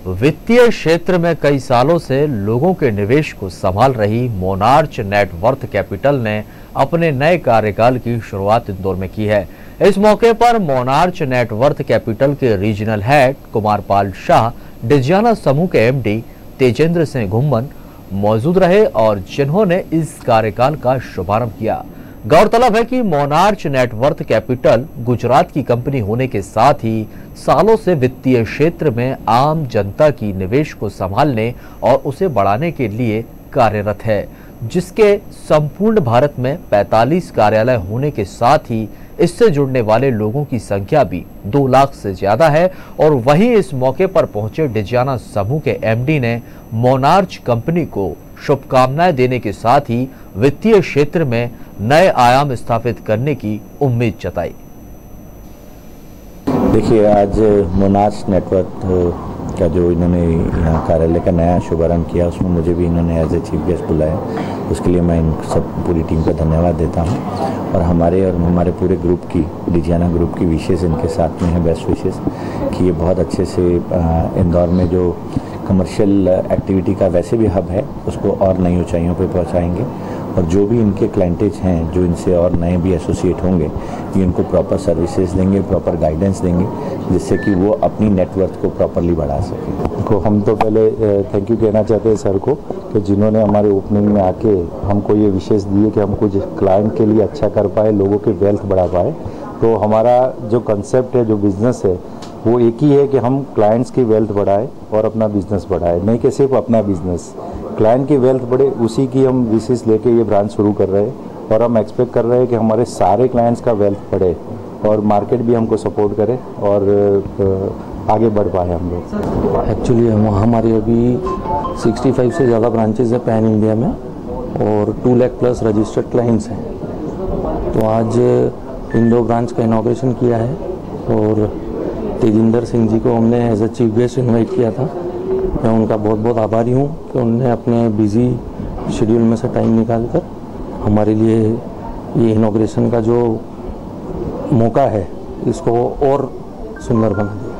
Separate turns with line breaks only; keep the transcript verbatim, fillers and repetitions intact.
वित्तीय क्षेत्र में कई सालों से लोगों के निवेश को संभाल रही मोनार्च नेटवर्थ कैपिटल ने अपने नए कार्यकाल की शुरुआत इंदौर में की है। इस मौके पर मोनार्च नेटवर्थ कैपिटल के रीजनल हेड कुमारपाल शाह, डिजियाना समूह के एमडी तेजेंद्र सिंह घुम्मन मौजूद रहे और जिन्होंने इस कार्यकाल का शुभारंभ किया। गौरतलब है कि मोनार्च नेटवर्थ कैपिटल गुजरात की कंपनी होने के साथ ही सालों से वित्तीय क्षेत्र में आम जनता की निवेश को संभालने और उसे बढ़ाने के लिए कार्यरत है, जिसके संपूर्ण भारत में पैंतालीस कार्यालय होने के साथ ही इससे जुड़ने वाले लोगों की संख्या भी दो लाख से ज्यादा है। और वहीं इस मौके पर पहुंचे डिजियाना समूह के एमडी ने मोनार्च कंपनी को शुभकामनाएं देने के साथ ही वित्तीय क्षेत्र में नए आयाम स्थापित करने की उम्मीद जताई।
देखिए, आज मोनार्च नेटवर्थ का जो इन्होंने यहाँ कार्यालय का नया शुभारंभ किया, उसमें मुझे भी इन्होंने एज ए चीफ गेस्ट बुलाया। उसके लिए मैं इन सब पूरी टीम का धन्यवाद देता हूँ और हमारे और हमारे पूरे ग्रुप की, डिजियाना ग्रुप की विशेष इनके साथ में है, बेस्ट विशेष कि ये बहुत अच्छे से इंदौर में जो कमर्शियल एक्टिविटी का वैसे भी हब है उसको और नई ऊंचाइयों पे पहुंचाएंगे और जो भी इनके क्लाइंटेज हैं, जो इनसे और नए भी एसोसिएट होंगे, ये इनको प्रॉपर सर्विसेज देंगे, प्रॉपर गाइडेंस देंगे, जिससे कि वो अपनी नेटवर्थ को प्रॉपरली बढ़ा सकें।
को हम तो पहले थैंक यू कहना चाहते हैं सर को कि जिन्होंने हमारे ओपनिंग में आके हमको ये विशेष दिए कि हम कुछ क्लाइंट के लिए अच्छा कर पाए, लोगों के वेल्थ बढ़ा पाए। तो हमारा जो कंसेप्ट है, जो बिज़नेस है, वो एक ही है कि हम क्लाइंट्स की वेल्थ बढ़ाए और अपना बिजनेस बढ़ाए, नहीं कि सिर्फ अपना बिजनेस, क्लाइंट की वेल्थ बढ़े, उसी की हम विशेष लेके ये ब्रांच शुरू कर रहे हैं। और हम एक्सपेक्ट कर रहे हैं कि हमारे सारे क्लाइंट्स का वेल्थ बढ़े और मार्केट भी हमको सपोर्ट करे और आगे बढ़ पाए हम लोग।
एक्चुअली हम हमारी अभी पैंसठ से ज़्यादा ब्रांचेज है पैन इंडिया में और two lakh plus registered clients हैं। तो आज इन दो ब्रांच का इनॉग्रेशन किया है और तेजिंदर सिंह जी को हमने as a chief guest invite किया था। मैं उनका बहुत बहुत आभारी हूँ कि उन्होंने अपने बिजी शेड्यूल में से टाइम निकालकर हमारे लिए ये इनॉग्रेशन का जो मौका है इसको और सुंदर बना दिया।